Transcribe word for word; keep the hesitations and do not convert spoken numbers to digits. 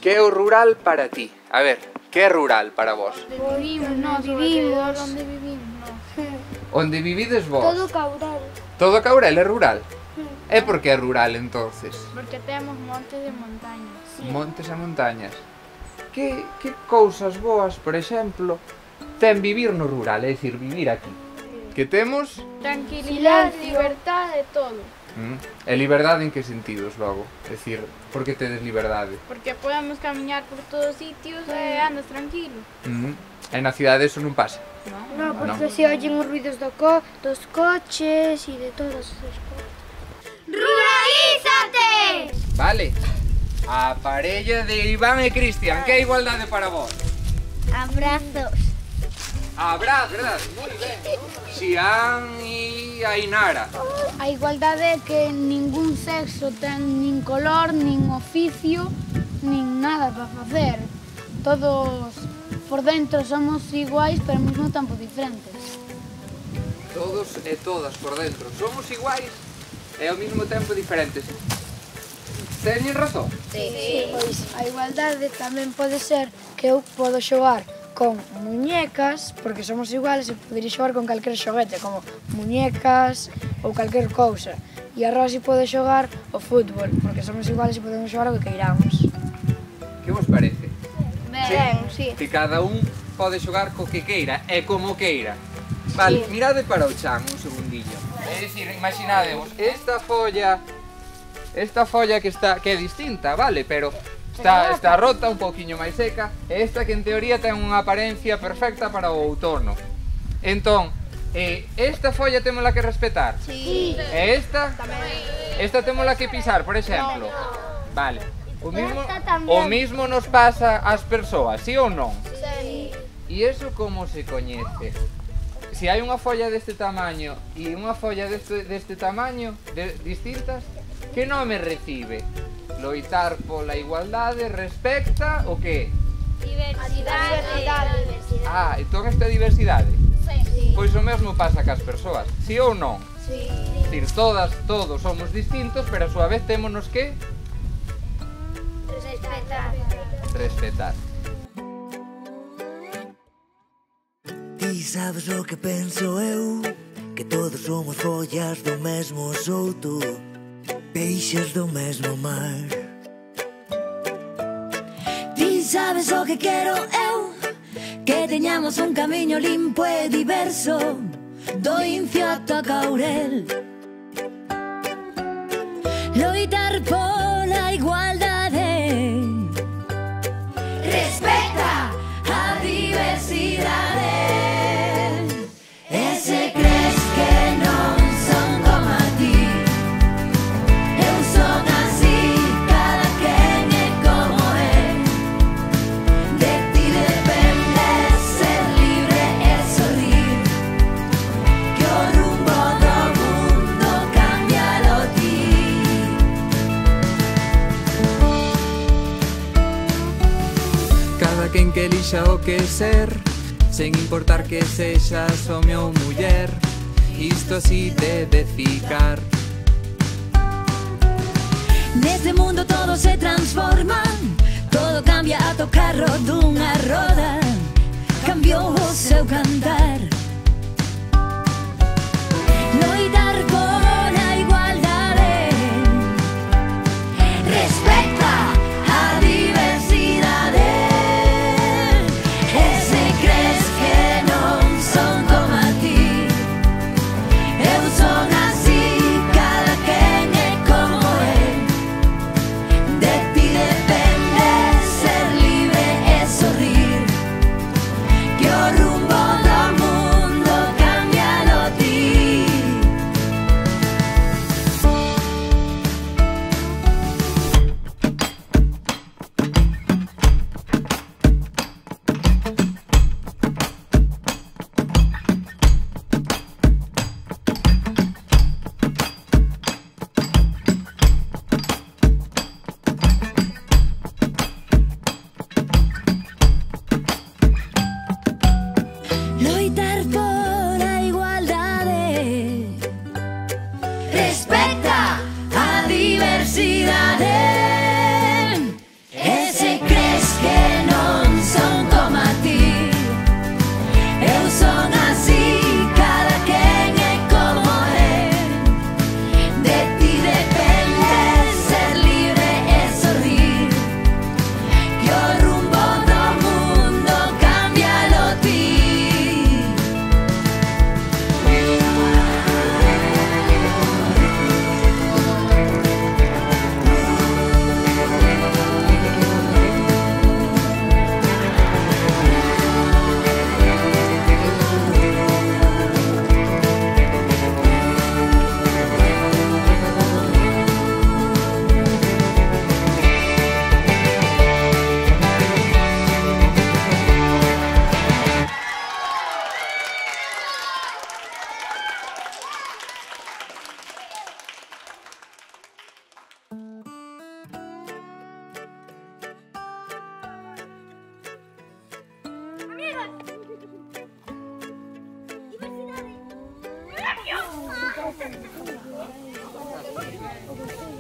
Que é o rural para ti? A ver, que é rural para vos? Vivimos, no, vivimos. Onde vivimos, no. Onde vivides vos? Todo Caurel. Todo Caurel é rural? É por que é rural, entonces? Porque temos montes de montañas. Sí. Montes e montañas. Que, que cousas boas, por exemplo, ten vivir no rural, é dicir, vivir aquí? Que temos? Tranquilidade, liberdade, todo. Mm. E liberdade en que sentidos, logo? É dicir, por que tedes liberdade? Porque podemos camiñar por todos sitios e andas tranquilo. Mm. E na cidade eso non pasa? No, No, porque no. Se oyen os ruidos do co dos coches e de todas esas cosas. ¡Ruralízate! Vale. A parella de Iván e Cristian, que é igualdade para vos? Abrazos. Abrazos, verdad? Moi ben. Xián e Ainara. A igualdade é que ningún sexo ten nin color, nin oficio, nin nada para facer. Todos por dentro somos iguais, pero ao mesmo tempo diferentes. Todos e todas por dentro somos iguais e ao mesmo tempo diferentes. Teñen razón? Sí. Pois a igualdade tamén pode ser que eu podo xogar con muñecas, porque somos iguales e podería xogar con calquer xoguete, como muñecas ou calquer cousa. E a Rosy pode xogar o fútbol, porque somos iguales e podemos xogar o que queiramos. Que vos parece? Ben, sí. Que cada un pode xogar co que queira e como queira. Vale, sí. Mirade para o chan un segundillo. É dicir, imaginadevos, esta folla, esta folla que está que é distinta, vale, pero está, está rota, un poquinho máis seca, e esta que en teoría ten unha apariencia perfecta para o outono. Entón, eh, esta folla témola que respetar? Sí. E esta? Esta témola que pisar, por exemplo? Vale. O mismo, o mismo nos pasa ás persoas, sí ou non? Sí. E iso como se coñece? Se hai unha folla deste tamaño e unha folla deste, deste tamaño, de, distintas, que nome recibe? Loitar pola igualdade respecta o que? Diversidade. Ah, entón esta diversidade? Sí. Pois o mesmo pasa cas persoas, sí ou non? Sí. É dicir, todas, todos somos distintos, pero a súa vez témonos que? Respetar. Respetar. Ti sabes o que penso eu, que todos somos follas do mesmo souto, peixes do mesmo mar. Ti sabes o que quero eu, que teñamos un camiño limpo e diverso, do Incio ata Caurel. Loitar pola igualdade, respecta a diversidade. E se crees que non son como a ti, eu son así, cada quen é como é. De ti depende ser libre e sorrir, que o rumbo do mundo cámbialo ti. Cada quen que elixa o que ser, sen importar que sexas home ou muller, isto así debe ficar. Neste mundo todo se transforma, todo cambia ata o carro dunha roda, cambiou o seu cantar. Loitar pola igualdade, respecta a diversidade. E se crees que non son como a ti, eu son así, cada quen é como é. De ti depende ser libre e sorrir, que o rumbo do mundo cámbialo ti. Loitar pola igualdade, respecta a diversidade. E se crees O que